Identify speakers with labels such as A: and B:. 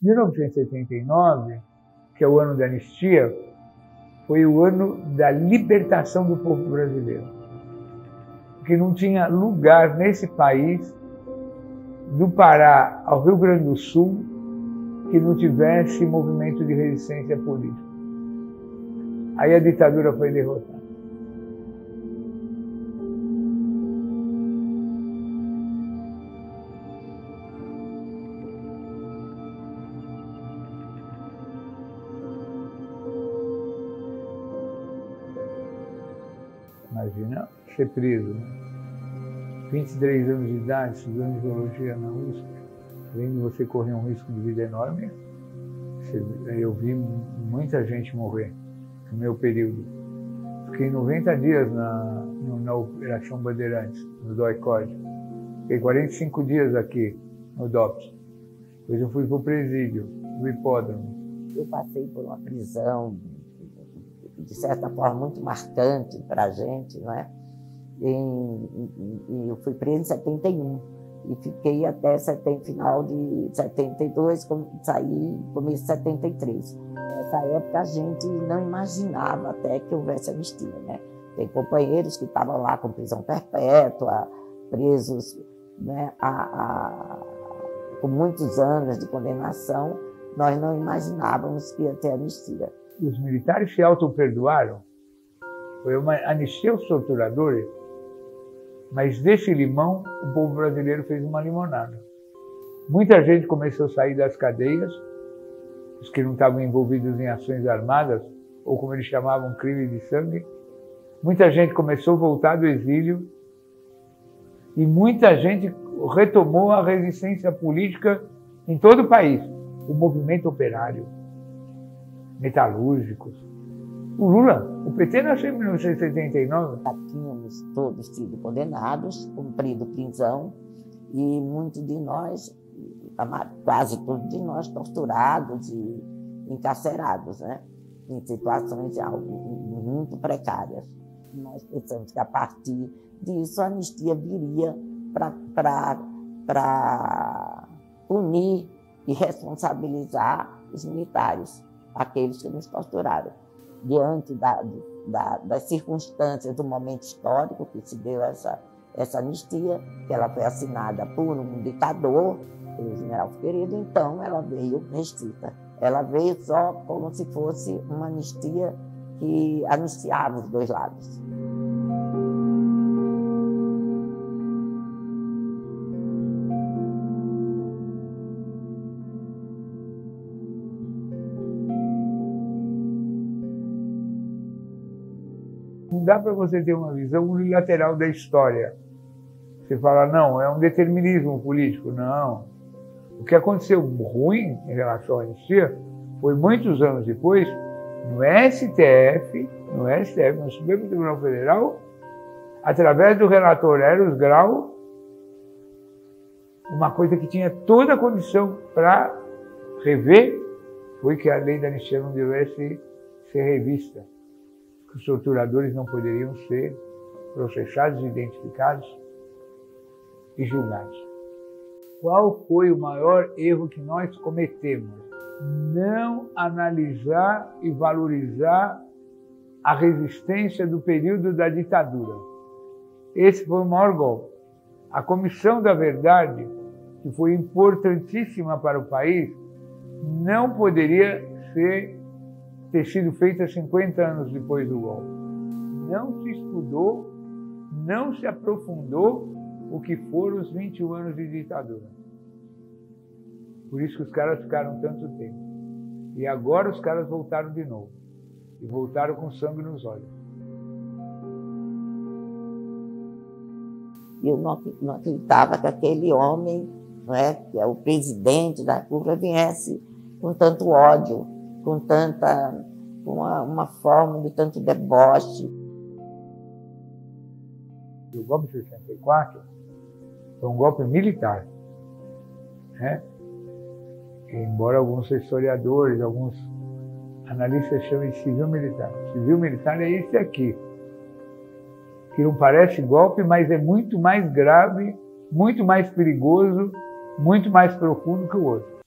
A: 1979, que é o ano da anistia, foi o ano da libertação do povo brasileiro. Porque não tinha lugar nesse país, do Pará ao Rio Grande do Sul, que não tivesse movimento de resistência política. Aí a ditadura foi derrotada. Imagina ser preso, né? 23 anos de idade, estudando biologia na USP, além de você correr um risco de vida enorme, eu vi muita gente morrer no meu período. Fiquei 90 dias na Operação Bandeirantes, no DOI-CODE. Fiquei 45 dias aqui no DOPS. Depois eu fui para o presídio, no hipódromo.
B: Eu passei por uma prisão, de certa forma, muito marcante para a gente, não é? E eu fui preso em 71 e fiquei até final de 72, saí começo de 73. Nessa época a gente não imaginava até que houvesse anistia, né? Tem companheiros que estavam lá com prisão perpétua, presos, né, com muitos anos de condenação. Nós não imaginávamos que ia ter anistia.
A: Os militares se auto-perdoaram. Foi uma anistia aos torturadores. Mas desse limão, o povo brasileiro fez uma limonada. Muita gente começou a sair das cadeias, os que não estavam envolvidos em ações armadas, ou como eles chamavam, crime de sangue. Muita gente começou a voltar do exílio e muita gente retomou a resistência política em todo o país. O movimento operário, metalúrgicos. O Lula, o PT nasceu em 1979.
B: Já tínhamos todos sido condenados, cumprido prisão, e muitos de nós, quase todos de nós, torturados e encarcerados, né? Em situações muito precárias. Nós pensamos que a partir disso a anistia viria para punir e responsabilizar os militares, aqueles que nos torturaram. Diante das circunstâncias do momento histórico que se deu essa anistia, que ela foi assinada por um ditador, o general Figueiredo, então ela veio restrita. Ela veio só como se fosse uma anistia que anistiava os dois lados.
A: Não dá para você ter uma visão unilateral da história. Você fala, não, é um determinismo político. Não. O que aconteceu ruim em relação à anistia foi muitos anos depois, no STF, no Supremo Tribunal Federal, através do relator Eros Grau, uma coisa que tinha toda a condição para rever, foi que a lei da anistia não devesse ser revista. Que os torturadores não poderiam ser processados, identificados e julgados. Qual foi o maior erro que nós cometemos? Não analisar e valorizar a resistência do período da ditadura. Esse foi o maior golpe. A Comissão da Verdade, que foi importantíssima para o país, não poderia ter sido feita 50 anos depois do golpe. Não se estudou, não se aprofundou o que foram os 21 anos de ditadura. Por isso que os caras ficaram tanto tempo. E agora os caras voltaram de novo. E voltaram com sangue nos olhos.
B: Eu não acreditava que aquele homem, não é, que é o presidente da República, viesse com tanto ódio, com uma forma de tanto deboche.
A: O golpe de 64 foi um golpe militar, né? Embora alguns historiadores, alguns analistas chamem de civil-militar. Civil-militar é esse aqui, que não parece golpe, mas é muito mais grave, muito mais perigoso, muito mais profundo que o outro.